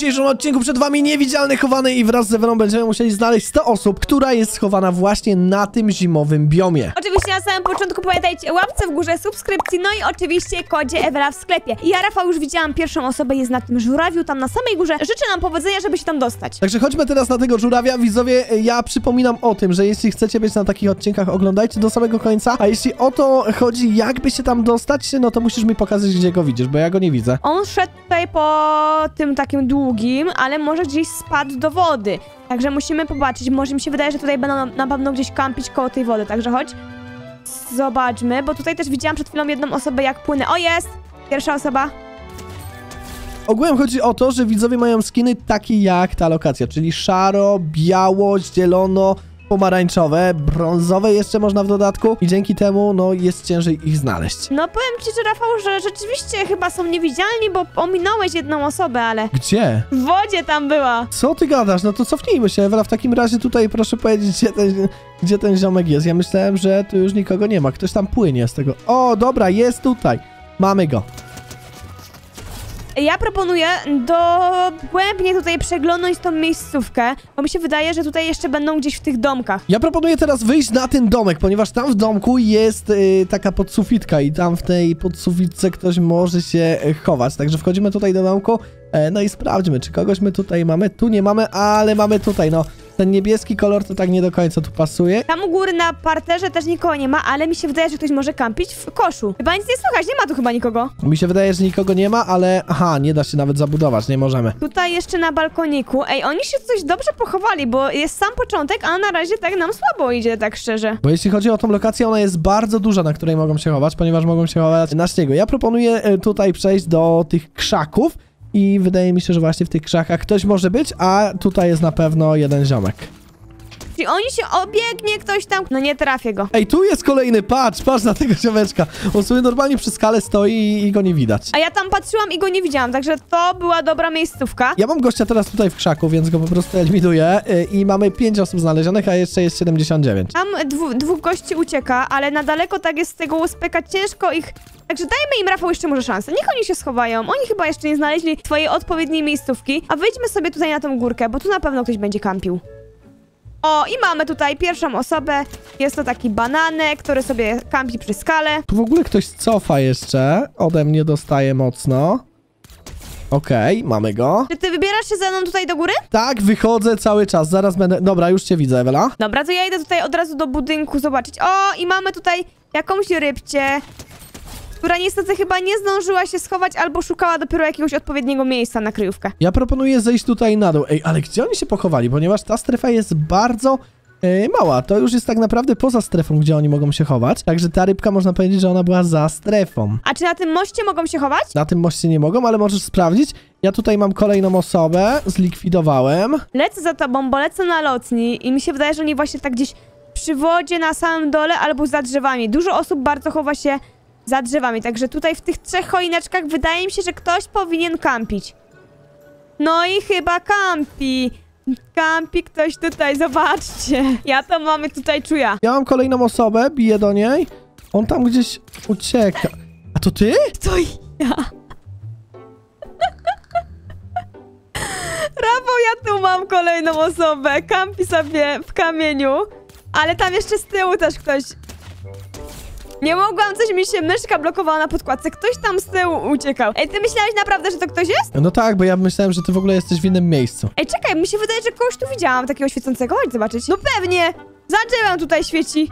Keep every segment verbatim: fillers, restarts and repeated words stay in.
dzisiejszym odcinku przed wami niewidzialny chowany i wraz ze mną będziemy musieli znaleźć sto osób, która jest schowana właśnie na tym zimowym biomie. Oczywiście na samym początku pamiętajcie łapce w górze, subskrypcji, no i oczywiście kodzie Ewela w sklepie. I ja, Rafał, już widziałam pierwszą osobę, jest na tym żurawiu, tam na samej górze. Życzę nam powodzenia, żeby się tam dostać. Także chodźmy teraz na tego żurawia. Widzowie, ja przypominam o tym, że jeśli chcecie być na takich odcinkach, oglądajcie do samego końca, a jeśli o to chodzi, jakby się tam dostać, no to musisz mi pokazać, gdzie go widzisz, bo ja go nie widzę. On szedł tutaj po tym takim długim, ale może gdzieś spadł do wody. Także musimy popatrzeć. Może mi się wydaje, że tutaj będą na pewno gdzieś kampić koło tej wody. Także chodź. Zobaczmy, bo tutaj też widziałam przed chwilą jedną osobę, jak płynę. O, jest! Pierwsza osoba. Ogółem chodzi o to, że widzowie mają skiny takie jak ta lokacja, czyli szaro, biało, zielono, pomarańczowe, brązowe jeszcze można w dodatku i dzięki temu, no, jest ciężej ich znaleźć. No powiem ci, że Rafał, że rzeczywiście chyba są niewidzialni, bo ominąłeś jedną osobę, ale... Gdzie? W wodzie tam była. Co ty gadasz? No to cofnijmy się, Ewela, w takim razie tutaj proszę powiedzieć, gdzie ten, gdzie ten ziomek jest. Ja myślałem, że tu już nikogo nie ma, ktoś tam płynie z tego. O, dobra, jest tutaj. Mamy go. Ja proponuję dogłębnie tutaj przeglądnąć tą miejscówkę, bo mi się wydaje, że tutaj jeszcze będą gdzieś w tych domkach. Ja proponuję teraz wyjść na ten domek, ponieważ tam w domku jest y, taka podsufitka i tam w tej podsufitce ktoś może się y, chować. Także wchodzimy tutaj do domku, e, no i sprawdźmy, czy kogoś my tutaj mamy. Tu nie mamy, ale mamy tutaj, no. Ten niebieski kolor to tak nie do końca tu pasuje. Tam u góry na parterze też nikogo nie ma, ale mi się wydaje, że ktoś może kampić w koszu. Chyba nic nie słychać, nie ma tu chyba nikogo. Mi się wydaje, że nikogo nie ma, ale... Aha, nie da się nawet zabudować, nie możemy. Tutaj jeszcze na balkoniku. Ej, oni się coś dobrze pochowali, bo jest sam początek, a na razie tak nam słabo idzie, tak szczerze. Bo jeśli chodzi o tą lokację, ona jest bardzo duża, na której mogą się chować, ponieważ mogą się chować na śniegu. Ja proponuję y, tutaj przejść do tych krzaków i wydaje mi się, że właśnie w tych krzakach ktoś może być, a tutaj jest na pewno jeden ziomek. Czyli oni się obiegnie, ktoś tam... No nie trafię go. Ej, tu jest kolejny, patrz, patrz na tego ziomeczka. On sobie normalnie przy skale stoi i, i go nie widać. A ja tam patrzyłam i go nie widziałam, także to była dobra miejscówka. Ja mam gościa teraz tutaj w krzaku, więc go po prostu eliminuję y, i mamy pięć osób znalezionych, a jeszcze jest siedemdziesiąt dziewięć. Tam dwu, dwóch gości ucieka, ale na daleko tak jest z tego łuspeka ciężko ich... Także dajmy im, Rafał, jeszcze może szansę. Niech oni się schowają. Oni chyba jeszcze nie znaleźli swojej odpowiedniej miejscówki. A wyjdźmy sobie tutaj na tą górkę, bo tu na pewno ktoś będzie kampił. O, i mamy tutaj pierwszą osobę. Jest to taki bananek, który sobie kampi przy skale. Tu w ogóle ktoś cofa jeszcze. Ode mnie dostaje mocno. Okej, okay, mamy go. Czy ty wybierasz się ze mną tutaj do góry? Tak, wychodzę cały czas. Zaraz będę... Dobra, już cię widzę, Ewela. Dobra, to ja idę tutaj od razu do budynku zobaczyć. O, i mamy tutaj jakąś rybcię, która niestety chyba nie zdążyła się schować albo szukała dopiero jakiegoś odpowiedniego miejsca na kryjówkę. Ja proponuję zejść tutaj na dół. Ej, ale gdzie oni się pochowali? Ponieważ ta strefa jest bardzo e, mała. To już jest tak naprawdę poza strefą, gdzie oni mogą się chować. Także ta rybka, można powiedzieć, że ona była za strefą. A czy na tym moście mogą się chować? Na tym moście nie mogą, ale możesz sprawdzić. Ja tutaj mam kolejną osobę. Zlikwidowałem. Lecę za tobą, bo lecę na lotni i mi się wydaje, że oni właśnie tak gdzieś przy wodzie, na samym dole albo za drzewami. Dużo osób bardzo chowa się za drzewami, także tutaj w tych trzech choineczkach wydaje mi się, że ktoś powinien kampić. No i chyba kampi. Kampi ktoś tutaj, zobaczcie. Ja to mamy tutaj czuję. Ja mam kolejną osobę, biję do niej. On tam gdzieś ucieka. A to ty? To ja. Rafał, ja tu mam kolejną osobę. Kampi sobie w kamieniu. Ale tam jeszcze z tyłu też ktoś... Nie mogłam, coś mi się myszka blokowała na podkładce. Ktoś tam z tyłu uciekał. Ej, ty myślałeś naprawdę, że to ktoś jest? No tak, bo ja myślałem, że ty w ogóle jesteś w innym miejscu. Ej, czekaj, mi się wydaje, że kogoś tu widziałam takiego świecącego. Chodź zobaczyć. No pewnie! Za drzewem tutaj świeci.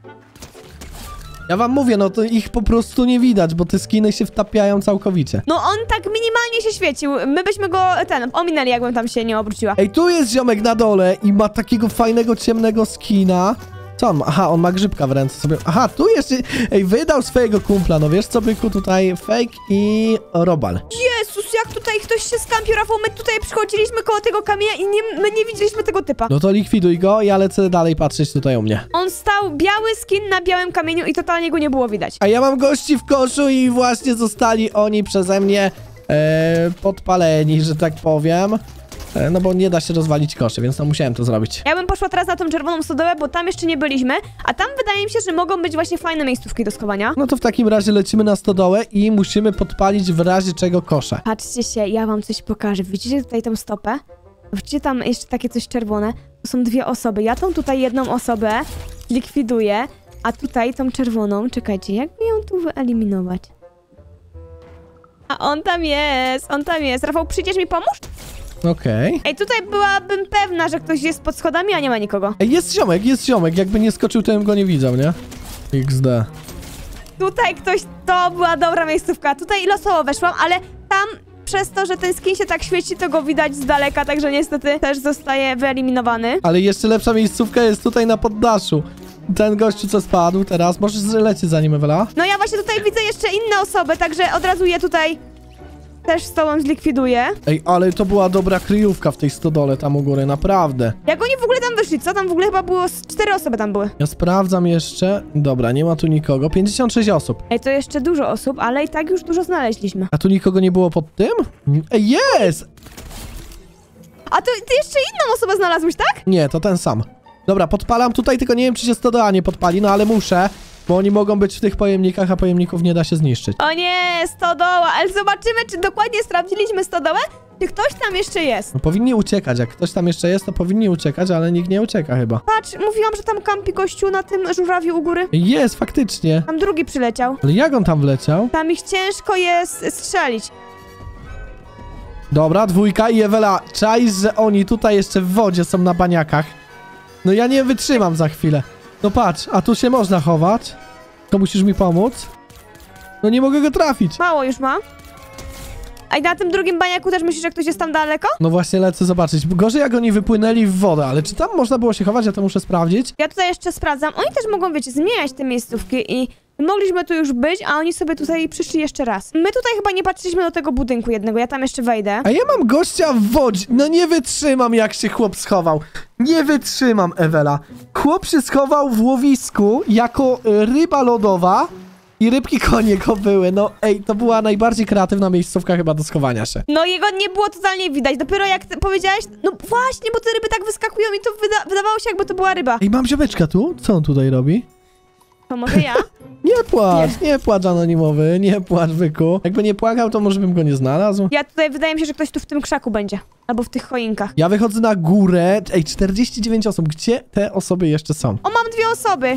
Ja wam mówię, no to ich po prostu nie widać, bo te skiny się wtapiają całkowicie. No on tak minimalnie się świecił. My byśmy go, ten, ominęli, jakbym tam się nie obróciła. Ej, tu jest ziomek na dole i ma takiego fajnego, ciemnego skina. Co on ma? Aha, on ma grzybka w ręce sobie. Aha, tu jeszcze... Ej, wydał swojego kumpla, no wiesz co, byku, tutaj fake i robal. Jezus, jak tutaj ktoś się skampił, Rafał, my tutaj przychodziliśmy koło tego kamienia i nie, my nie widzieliśmy tego typa. No to likwiduj go, ja lecę dalej patrzeć tutaj u mnie. On stał, biały skin na białym kamieniu i totalnie go nie było widać. A ja mam gości w koszu i właśnie zostali oni przeze mnie e, podpaleni, że tak powiem. e, no bo nie da się rozwalić koszy, więc no musiałem to zrobić. Ja bym poszła teraz na tą czerwoną stodołę, bo tam jeszcze nie byliśmy, a tam wydaje mi się, że mogą być właśnie fajne miejscówki do schowania. No to w takim razie lecimy na stodołę i musimy podpalić w razie czego kosze. Patrzcie się, ja wam coś pokażę. Widzicie tutaj tą stopę? Widzicie tam jeszcze takie coś czerwone? To są dwie osoby. Ja tą tutaj jedną osobę likwiduję, a tutaj tą czerwoną, czekajcie, jakby ją tu wyeliminować? A on tam jest, on tam jest. Rafał, przyjdziesz mi pomóż? Okej. Okay. Ej, tutaj byłabym pewna, że ktoś jest pod schodami, a nie ma nikogo. Ej, jest ziomek, jest ziomek. Jakby nie skoczył, to bym go nie widział, nie? iks de. Tutaj ktoś, to była dobra miejscówka. Tutaj losowo weszłam, ale tam przez to, że ten skin się tak świeci, to go widać z daleka, także niestety też zostaje wyeliminowany. Ale jeszcze lepsza miejscówka jest tutaj na poddaszu. Ten gościu, co spadł teraz, możesz lecieć za nim, Ewela? No ja właśnie tutaj widzę jeszcze inne osoby, także od razu je tutaj też z tobą zlikwiduję. Ej, ale to była dobra kryjówka w tej stodole tam u góry, naprawdę. Jak oni w ogóle tam wyszli, co? Tam w ogóle chyba było z cztery osoby tam były. Ja sprawdzam jeszcze. Dobra, nie ma tu nikogo. pięćdziesiąt sześć osób. Ej, to jeszcze dużo osób, ale i tak już dużo znaleźliśmy. A tu nikogo nie było pod tym? Ej, jest! A to ty jeszcze inną osobę znalazłeś, tak? Nie, to ten sam. Dobra, podpalam tutaj, tylko nie wiem, czy się stodoła nie podpali, no ale muszę, bo oni mogą być w tych pojemnikach, a pojemników nie da się zniszczyć. O nie, stodoła, ale zobaczymy, czy dokładnie sprawdziliśmy stodołę, czy ktoś tam jeszcze jest. No powinni uciekać, jak ktoś tam jeszcze jest, to powinni uciekać, ale nikt nie ucieka chyba. Patrz, mówiłam, że tam kampi gościu na tym żurawiu u góry. Jest, faktycznie. Tam drugi przyleciał. Ale jak on tam wleciał? Tam ich ciężko jest strzelić. Dobra, dwójka i Ewela, czaisz, że oni tutaj jeszcze w wodzie są na baniakach. No ja nie wytrzymam za chwilę. No patrz, a tu się można chować. To musisz mi pomóc. No nie mogę go trafić. Mało już ma. A i na tym drugim baniaku też myślisz, że ktoś jest tam daleko? No właśnie lecę zobaczyć. Gorzej jak oni wypłynęli w wodę, ale czy tam można było się chować? Ja to muszę sprawdzić. Ja tutaj jeszcze sprawdzam. Oni też mogą, wiecie, zmieniać te miejscówki i mogliśmy tu już być, a oni sobie tutaj przyszli jeszcze raz. My tutaj chyba nie patrzyliśmy do tego budynku jednego, ja tam jeszcze wejdę. A ja mam gościa w wodzie. No nie wytrzymam, jak się chłop schował. Nie wytrzymam, Ewela. Chłop się schował w łowisku jako y, ryba lodowa i rybki koło niego były. No ej, to była najbardziej kreatywna miejscówka chyba do schowania się. No jego nie było totalnie widać. Dopiero jak ty powiedziałeś, no właśnie, bo te ryby tak wyskakują i to wyda wydawało się, jakby to była ryba. Ej, mam ziomeczka tu? Co on tutaj robi? To może ja? Nie płacz, nie, nie płacz anonimowy, nie płacz, byku. Jakby nie płakał, to może bym go nie znalazł. Ja tutaj, wydaje mi się, że ktoś tu w tym krzaku będzie. Albo w tych choinkach. Ja wychodzę na górę. Ej, czterdzieści dziewięć osób. Gdzie te osoby jeszcze są? O, mam dwie osoby.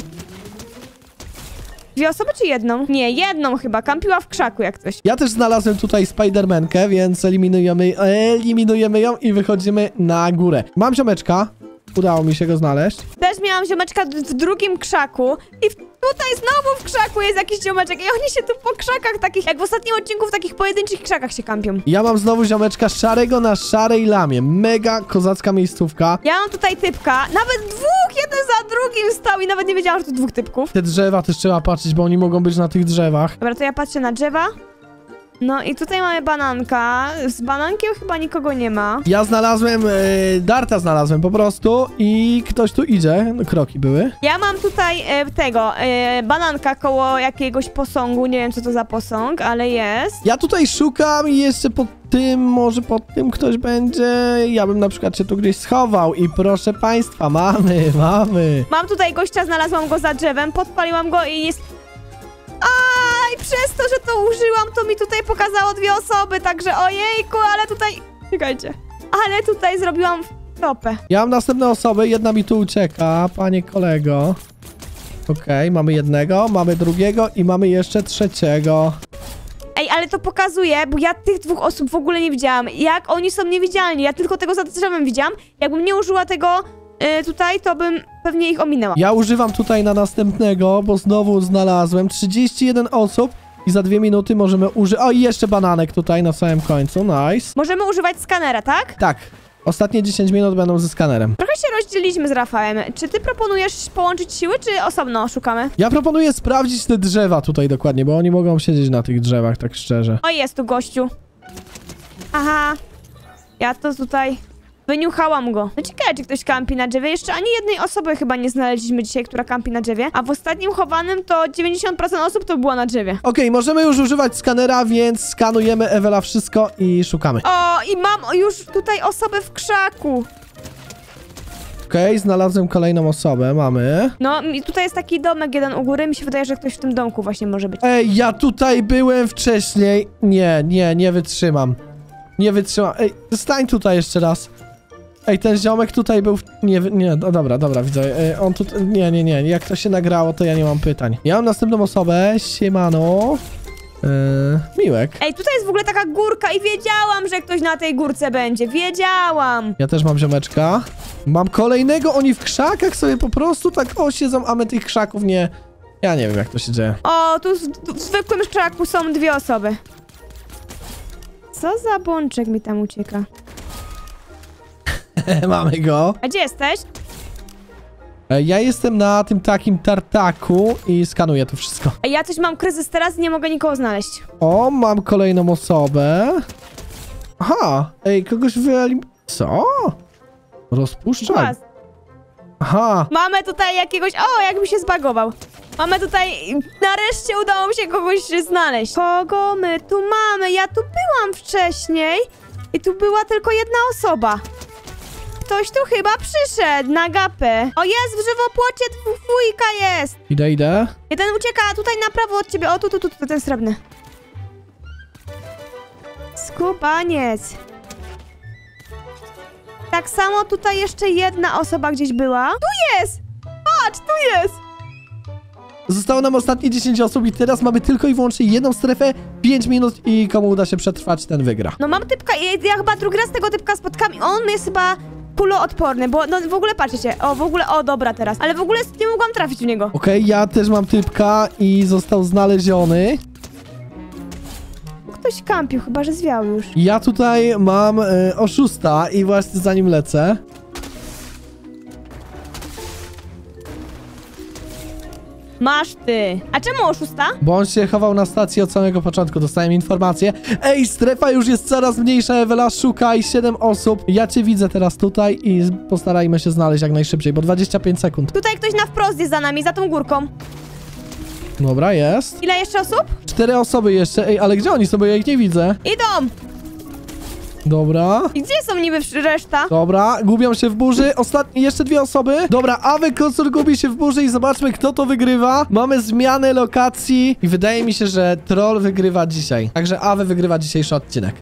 Dwie osoby czy jedną? Nie, jedną chyba. Kampiła w krzaku jak coś. Ja też znalazłem tutaj Spidermankę, więc eliminujemy, eliminujemy ją i wychodzimy na górę. Mam ziomeczka. Udało mi się go znaleźć. Też miałam ziomeczka w drugim krzaku i w, tutaj znowu w krzaku jest jakiś ziomeczek i oni się tu po krzakach takich, jak w ostatnim odcinku w takich pojedynczych krzakach się kampią. Ja mam znowu ziomeczka szarego na szarej lamie. Mega kozacka miejscówka. Ja mam tutaj typka, nawet dwóch, jeden za drugim stał i nawet nie wiedziałam, że to dwóch typków. Te drzewa też trzeba patrzeć, bo oni mogą być na tych drzewach. Dobra, to ja patrzę na drzewa. No i tutaj mamy bananka. Z banankiem chyba nikogo nie ma. Ja znalazłem, yy, Darta znalazłem po prostu i ktoś tu idzie. No, kroki były. Ja mam tutaj e, tego, e, bananka koło jakiegoś posągu. Nie wiem, co to za posąg, ale jest. Ja tutaj szukam i jeszcze pod tym, może pod tym ktoś będzie. Ja bym na przykład się tu gdzieś schował i proszę państwa, mamy, mamy. Mam tutaj gościa, znalazłam go za drzewem, podpaliłam go i jest... Aj, przez to, że to użyłam, to mi tutaj pokazało dwie osoby, także ojejku, ale tutaj... Czekajcie. Ale tutaj zrobiłam topę. Ja mam następne osoby, jedna mi tu ucieka, panie kolego. Okej, okay, mamy jednego, mamy drugiego i mamy jeszcze trzeciego. Ej, ale to pokazuje, bo ja tych dwóch osób w ogóle nie widziałam. Jak oni są niewidzialni, ja tylko tego za drzewem widziałam. Jakbym nie użyła tego yy, tutaj, to bym pewnie ich ominęła. Ja używam tutaj na następnego, bo znowu znalazłem trzydzieści jeden osób i za dwie minuty możemy użyć... O, i jeszcze bananek tutaj na samym końcu, nice. Możemy używać skanera, tak? Tak. Ostatnie dziesięć minut będą ze skanerem. Trochę się rozdzieliliśmy z Rafałem. Czy ty proponujesz połączyć siły, czy osobno szukamy? Ja proponuję sprawdzić te drzewa tutaj dokładnie, bo oni mogą siedzieć na tych drzewach, tak szczerze. O, jest tu gościu. Aha. Ja to tutaj Wyniuchałam go. No ciekawe, czy ktoś kampi na drzewie. Jeszcze ani jednej osoby chyba nie znaleźliśmy dzisiaj, która kampi na drzewie. A w ostatnim chowanym to dziewięćdziesiąt procent osób to była na drzewie. Okej, możemy już używać skanera, więc skanujemy, Ewela, wszystko i szukamy. O, i mam już tutaj osobę w krzaku. Okej, znalazłem kolejną osobę, mamy. No, i tutaj jest taki domek jeden u góry. Mi się wydaje, że ktoś w tym domku właśnie może być. Ej, ja tutaj byłem wcześniej. Nie, nie, nie wytrzymam. Nie wytrzymam. Ej, stań tutaj jeszcze raz. Ej, ten ziomek tutaj był... W... Nie, nie, no dobra, dobra, widzę. Ej, on tu... Nie, nie, nie. Jak to się nagrało, to ja nie mam pytań. Ja mam następną osobę. Siemano. Yy, Miłek. Ej, tutaj jest w ogóle taka górka i wiedziałam, że ktoś na tej górce będzie. Wiedziałam. Ja też mam ziomeczka. Mam kolejnego. Oni w krzakach sobie po prostu tak o siedzą, a my tych krzaków nie... Ja nie wiem, jak to się dzieje. O, tu w, tu w zwykłym krzaku są dwie osoby. Co za bączek mi tam ucieka? Mamy go. A gdzie jesteś? E, Ja jestem na tym takim tartaku i skanuję to wszystko. Ej, ja coś mam kryzys teraz i nie mogę nikogo znaleźć. O, mam kolejną osobę. Aha, ej, kogoś wyelim... Co? Rozpuszczaj. Głaz. Aha, Mamy tutaj jakiegoś... O, jakby się zbagował. Mamy tutaj... Nareszcie udało mi się kogoś znaleźć. Kogo my tu mamy? Ja tu byłam wcześniej i tu była tylko jedna osoba. Ktoś tu chyba przyszedł na gapę. O, jest w żywopłocie, dwójka jest. idę, idę. Jeden ucieka tutaj na prawo od ciebie. O, tu, tu, tu, tu ten srebrny. Skubaniec. Tak samo tutaj jeszcze jedna osoba gdzieś była. Tu jest! Patrz, tu jest! Zostało nam ostatnie dziesięć osób i teraz mamy tylko i wyłącznie jedną strefę, pięć minut i komu uda się przetrwać, ten wygra. No mam typka i ja chyba drugi raz tego typka spotkam i on jest chyba kuloodporny, bo no w ogóle patrzcie, o w ogóle, o dobra teraz, ale w ogóle nie mogłam trafić w niego. Okej, ja też mam typka i został znaleziony. Ktoś kampił, chyba że zwiał już. Ja tutaj mam e, oszusta i właśnie za nim lecę. Masz ty. A czemu oszusta? Bo on się chował na stacji od samego początku, dostałem informację. Ej, strefa już jest coraz mniejsza, Ewela, szukaj, siedem osób. Ja cię widzę teraz tutaj i postarajmy się znaleźć jak najszybciej, bo dwadzieścia pięć sekund. Tutaj ktoś na wprost jest za nami, za tą górką. Dobra, jest. Ile jeszcze osób? Cztery osoby jeszcze, ej, ale gdzie oni są, bo ja ich nie widzę. Idą! Dobra. I gdzie są niby reszta? Dobra, gubią się w burzy. Ostatnie, jeszcze dwie osoby. Dobra, Awy Kocur gubi się w burzy i zobaczmy, kto to wygrywa. Mamy zmianę lokacji i wydaje mi się, że troll wygrywa dzisiaj. Także Awy wygrywa dzisiejszy odcinek.